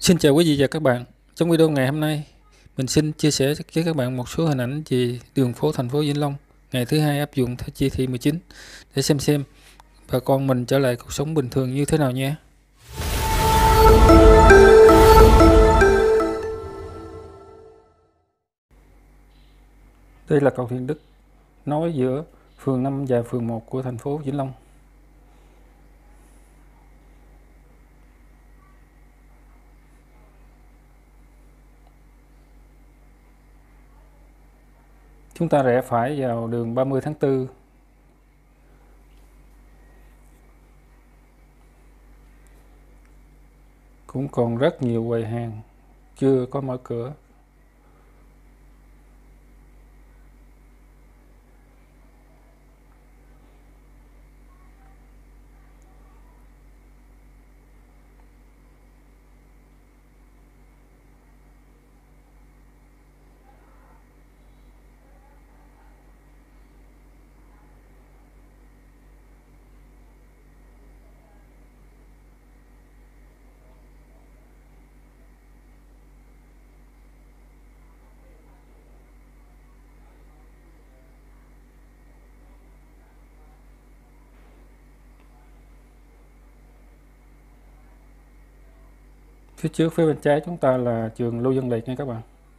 Xin chào quý vị và các bạn. Trong video ngày hôm nay, mình xin chia sẻ với các bạn một số hình ảnh về đường phố thành phố Vĩnh Long ngày thứ hai áp dụng theo chỉ thị 19 để xem bà con mình trở lại cuộc sống bình thường như thế nào nhé. Đây là cầu Thiện Đức nối giữa phường 5 và phường 1 của thành phố Vĩnh Long. Chúng ta rẽ phải vào đường 30 tháng 4. Cũng còn rất nhiều quầy hàng chưa có mở cửa. Phía trước phía bên trái chúng ta là trường Lưu Văn Liệt nha các bạn.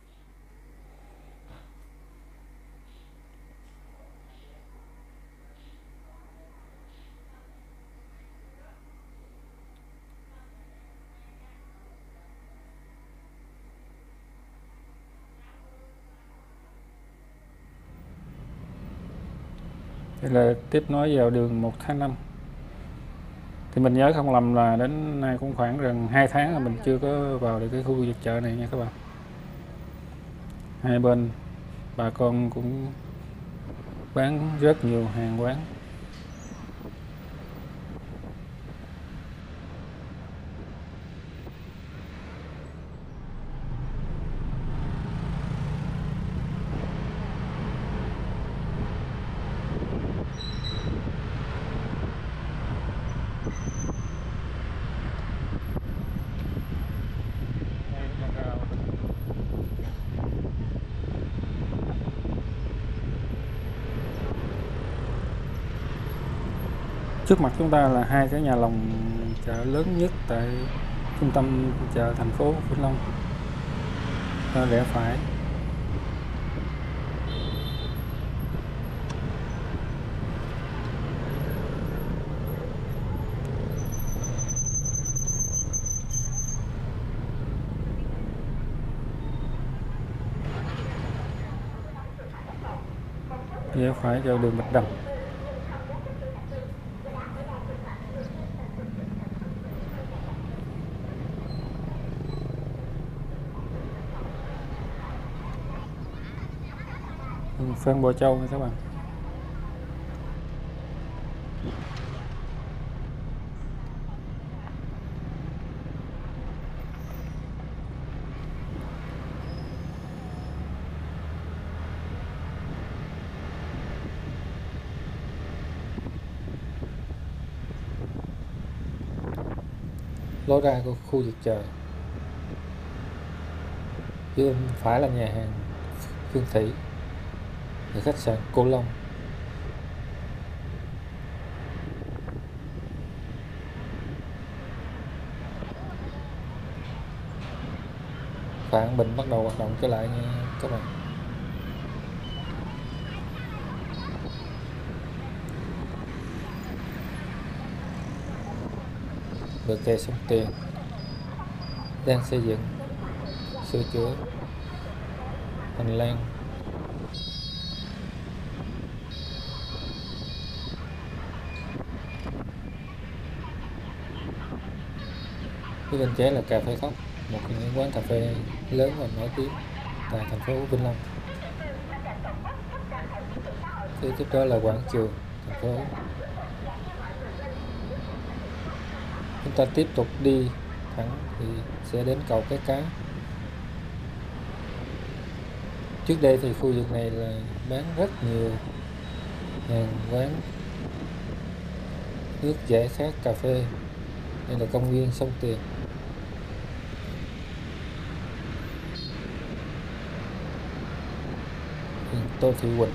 Đây là tiếp nối vào đường 1 tháng 5. Thì mình nhớ không lầm là đến nay cũng khoảng gần 2 tháng là mình chưa có vào được cái khu vực chợ này nha các bạn. Hai bên bà con cũng bán rất nhiều hàng quán. Trước mặt chúng ta là hai cái nhà lòng chợ lớn nhất tại trung tâm chợ thành phố Vĩnh Long. Ta rẽ phải. Rẽ phải vào đường Bạch Đằng. Phan Bội Châu nha các bạn. Lối ra của khu vực chợ. Phía bên phải là nhà hàng Phương Thủy và khách sạn Cô Long. Phạn Bình bắt đầu hoạt động trở lại nha các bạn. Bờ kè sông Tiền đang xây dựng, sửa chữa hành lang. Phía bên trái là cà phê Cốc, một trong những quán cà phê lớn và nổi tiếng tại thành phố Vĩnh Long. Phía tiếp đó là quảng trường thành phố. Chúng ta tiếp tục đi thẳng thì sẽ đến cầu Cái Cá. Trước đây thì khu vực này là bán rất nhiều hàng quán nước giải khát, cà phê. Đây là công viên sông Tiền. Tô Thị Quỳnh.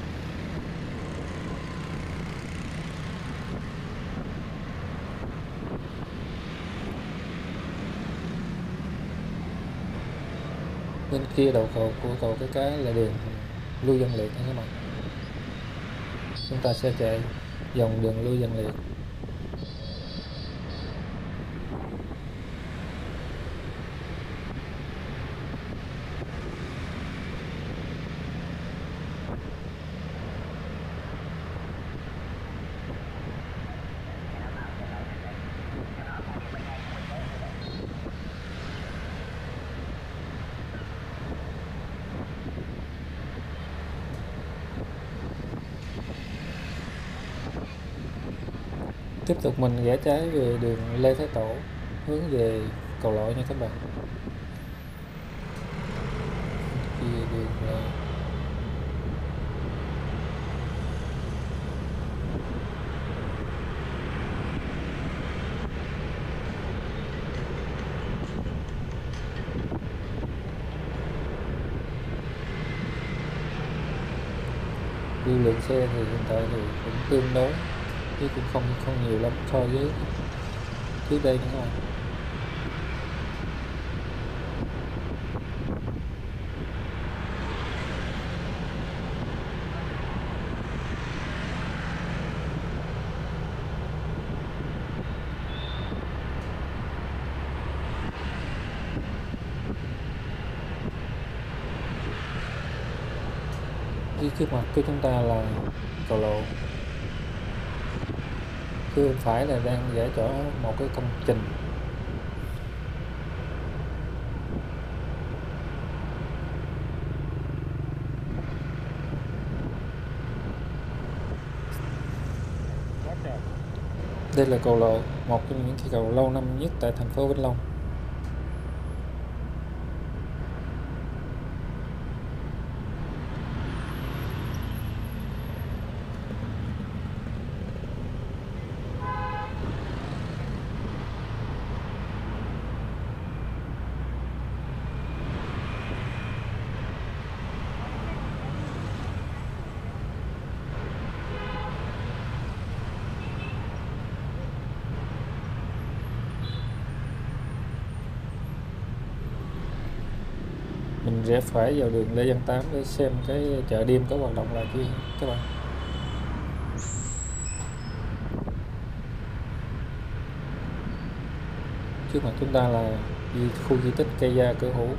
Bên kia đầu cầu của cầu Cái là đường Lưu Văn Liệt nha các bạn. Chúng ta sẽ chạy dòng đường Lưu Văn Liệt. Tiếp tục mình rẽ trái về đường Lê Thái Tổ hướng về cầu Lội nha các bạn. Kia đường lưu lượng xe thì hiện tại thì cũng tương đối, chứ cũng không nhiều lắm so với trước đây nữa không. Phía trước mặt của chúng ta là cầu Lộ, phía bên phải là đang giải tỏa một cái công trình. Đây là cầu Lộ, một trong những cây cầu lâu năm nhất tại thành phố Vĩnh Long. Mình rẽ phải vào đường Lê Văn Tám để xem cái chợ đêm có hoạt động là chưa các bạn. Trước mặt chúng ta là khu di tích Cây Gia Cửa Hũ.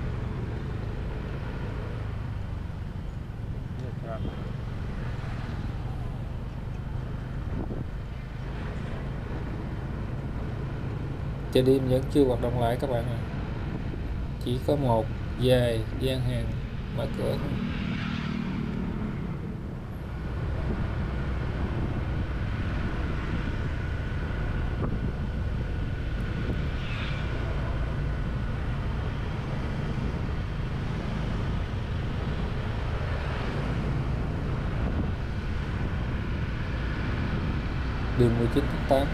Chợ đêm vẫn chưa hoạt động lại các bạn ạ. Chỉ có một vài gian hàng mở cửa thôi. Đường 19 tháng 8.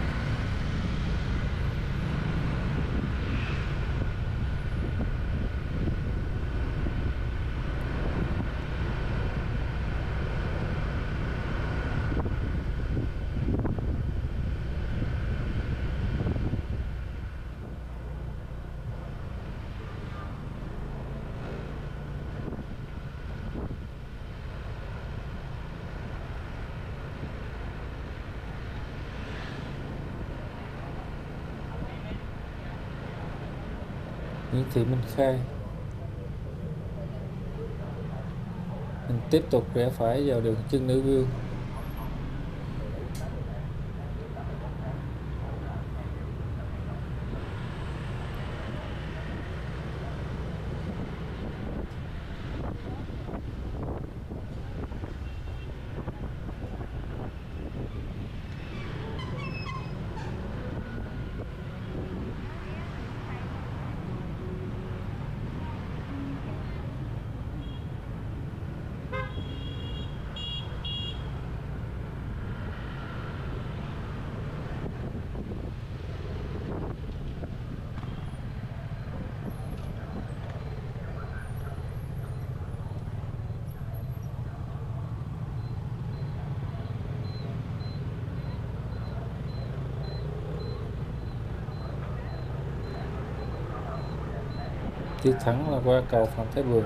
Nguyễn Thị Minh Khai. Mình tiếp tục rẽ phải vào đường Trưng Nữ Vương. Đi thẳng là qua cầu Phạm Thái Bường.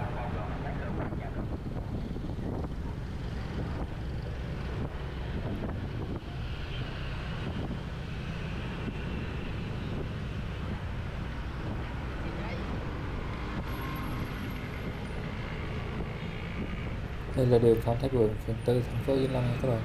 Đây là đường Phạm Thái Bường, phường 4, thành phố Vĩnh Long nha các bạn.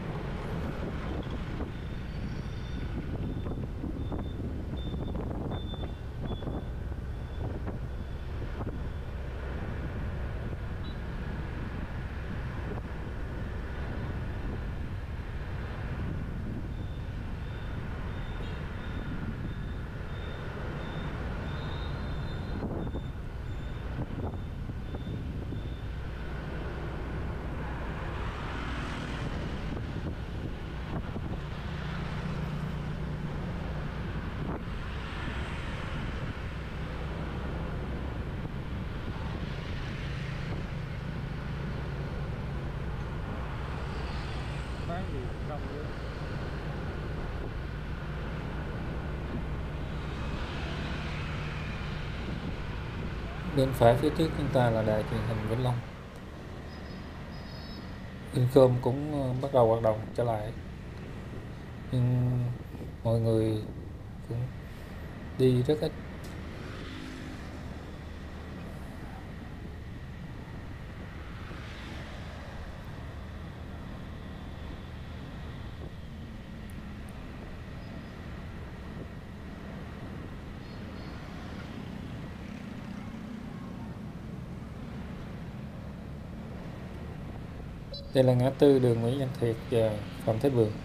Bên phải phía trước chúng ta là đài truyền hình Vĩnh Long. Vincom cũng bắt đầu hoạt động trở lại, nhưng mọi người cũng đi rất ít. Đây là ngã tư đường Nguyễn Văn Thiệt và Phạm Thái Bường.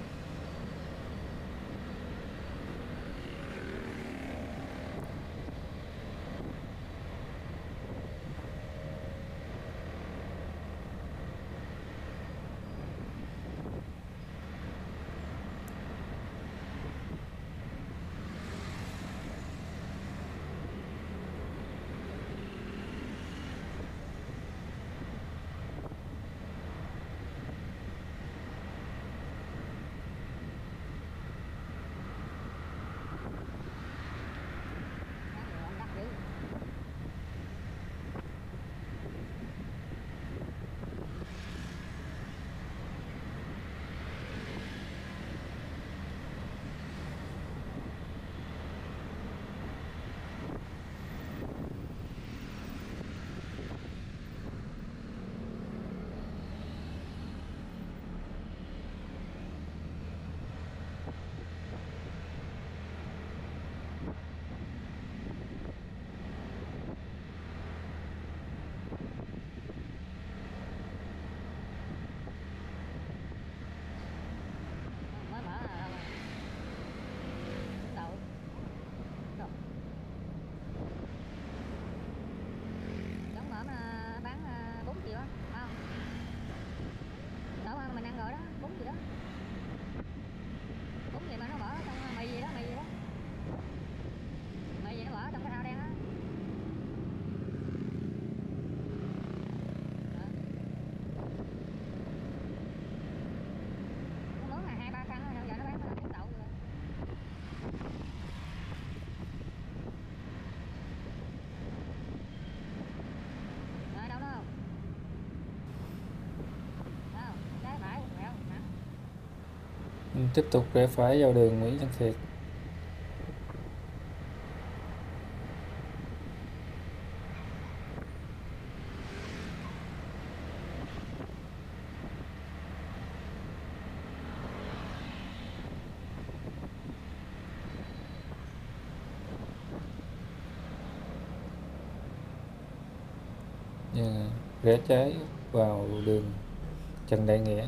Tiếp tục rẽ phải vào đường Nguyễn Văn Thiệt. Rẽ trái vào đường Trần Đại Nghĩa.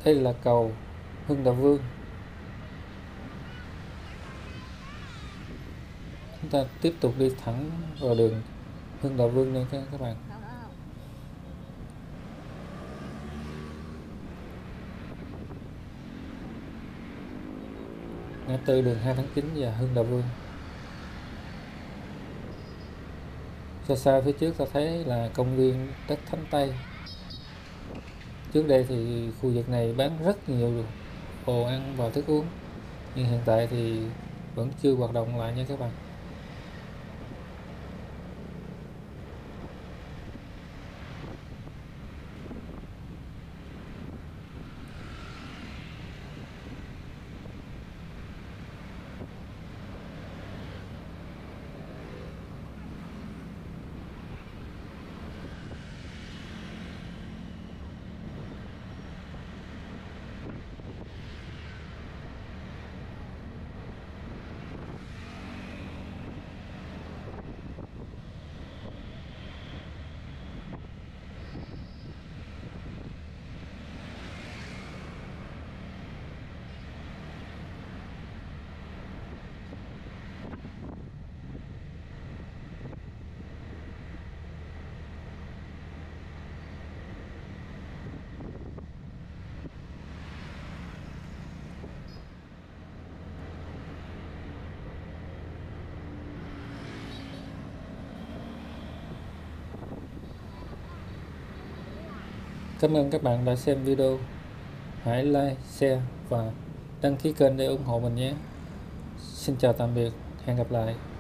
Đây là cầu Hưng Đạo Vương. Chúng ta tiếp tục đi thẳng vào đường Hưng Đạo Vương nha các bạn. Ngã tư đường 2 tháng 9 và Hưng Đạo Vương. Xa xa phía trước ta thấy là công viên đất Thánh Tây. Trước đây thì khu vực này bán rất nhiều đồ ăn và thức uống, nhưng hiện tại thì vẫn chưa hoạt động lại nha các bạn. Cảm ơn các bạn đã xem video. Hãy like, share và đăng ký kênh để ủng hộ mình nhé. Xin chào tạm biệt, hẹn gặp lại.